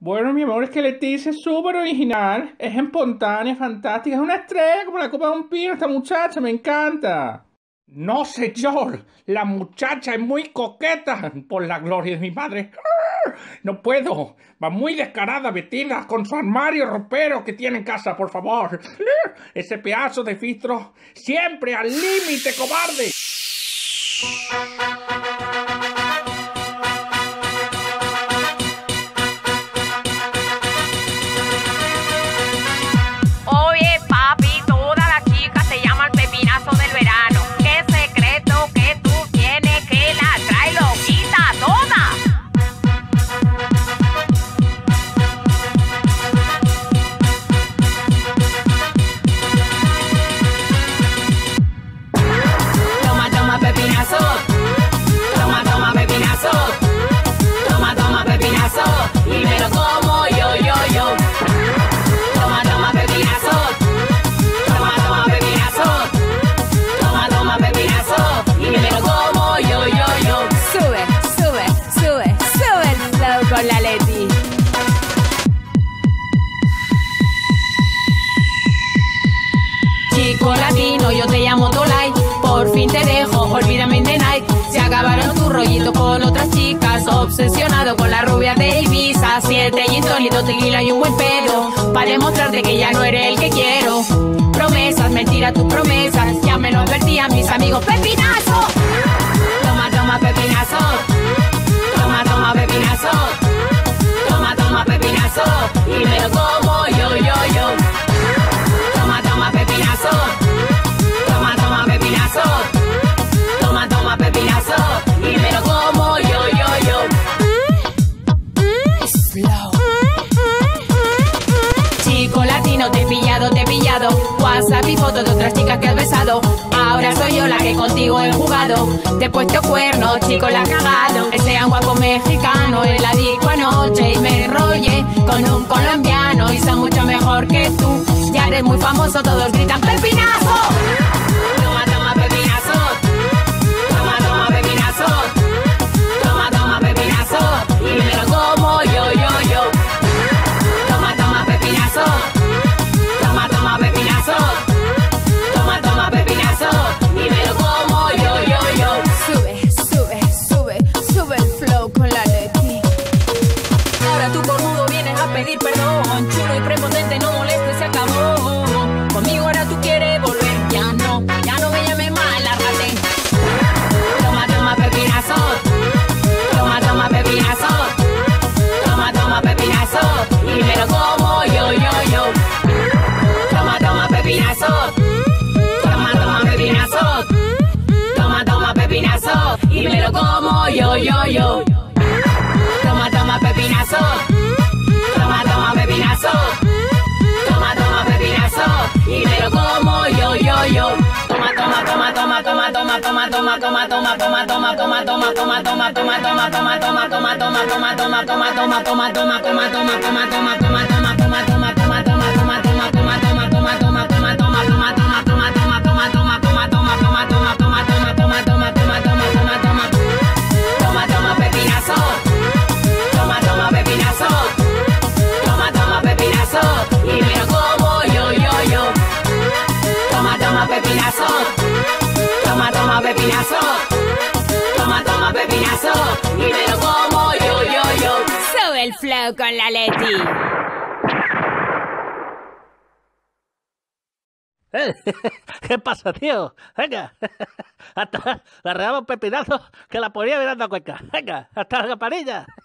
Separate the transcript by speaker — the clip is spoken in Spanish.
Speaker 1: Bueno, mi amor, es que Leticia es súper original, es espontánea, fantástica, es una estrella como la copa de un pino, esta muchacha, me encanta. No, señor, la muchacha es muy coqueta, por la gloria de mi madre. No puedo, va muy descarada, vestida con su armario ropero que tiene en casa, por favor. Ese pedazo de filtro, siempre al límite, cobarde.
Speaker 2: Oye, papi, todas las chicas te llaman el pepinazo del verano. ¿Qué secreto que tú tienes que la trae loquita toda? Toma, toma, pepinazo. Toma, toma, pepinazo. Toma, toma, pepinazo. Y me lo como yo. Toma, toma, pepinazo. Toma, toma, pepinazo. Toma, toma, pepinazo. Y me lo como yo. Sube el flow con la Leti. Chico latino, yo te llamo Tolai. Por fin te dejo, olvídame in the night. Se acabaron tu rollito con otras chicas. Obsesionado con la rubia de Ibiza. 7 gin tonic, 2 tequila y un buen pedo. Para demostrarte que ya no eres el que quiero. Promesas, mentira tus promesas. Ya me lo advertían mis amigos. ¡Pepinazo! Toma, toma, pepinazo. Toma, toma, pepinazo. Toma, toma, pepinazo. Y me lo como yo. Toma, toma, pepinazo. Toma, toma, pepinazo. Toma, toma, pepinazo. Y me lo como yo. Slow. Chico latino, te he pillado. WhatsApp y fotos de otras chicas que has besado. Ahora soy yo la que contigo he jugado. Te he puesto cuernos, chico, la has cagado. Ese guapo mexicano en la disco anoche y me enrollé con un colombiano y son mucho mejor que tú. Ya eres muy famoso, todos gritan ¡pepinazo! Toma, toma, pepinazo. Toma, toma, pepinazo. Toma, toma, pepinazo. Y me lo como yo. Toma, toma, pepinazo. Toma, toma, pepinazo. Toma, toma, pepinazo. Y me lo como yo. Sube el flow con la Leti. Ahora tú cornudo vienes a pedir perdón. Chulo y prepotente, no molestes, se acabó. Conmigo ahora tú quieres volver. Ya no me llames mal, lárgate. Toma, toma, pepinazo. Toma, toma, pepinazo. Toma, toma, pepinazo. Y me lo como yo. Toma, toma, pepinazo. Toma, toma, pepinazo. Toma, toma, pepinazo. Y me lo como yo. Toma, toma, pepinazo. Toma, toma, pepinazo. Toma, toma, pepinazo. Y me lo como yo. Toma, toma, pepinazo. Toma, toma, pepinazo. Toma, toma, pepinazo. Y me lo como yo. Toma, toma, pepinazo. Toma, toma, pepinazo. Toma, toma, pepinazo. Y me lo como yo. Sube el flow con la Leti.
Speaker 3: ¿Qué pasa, tío? Venga, hasta la regamos pepinazo que la ponía mirando a Cuenca. Venga, hasta la campanilla.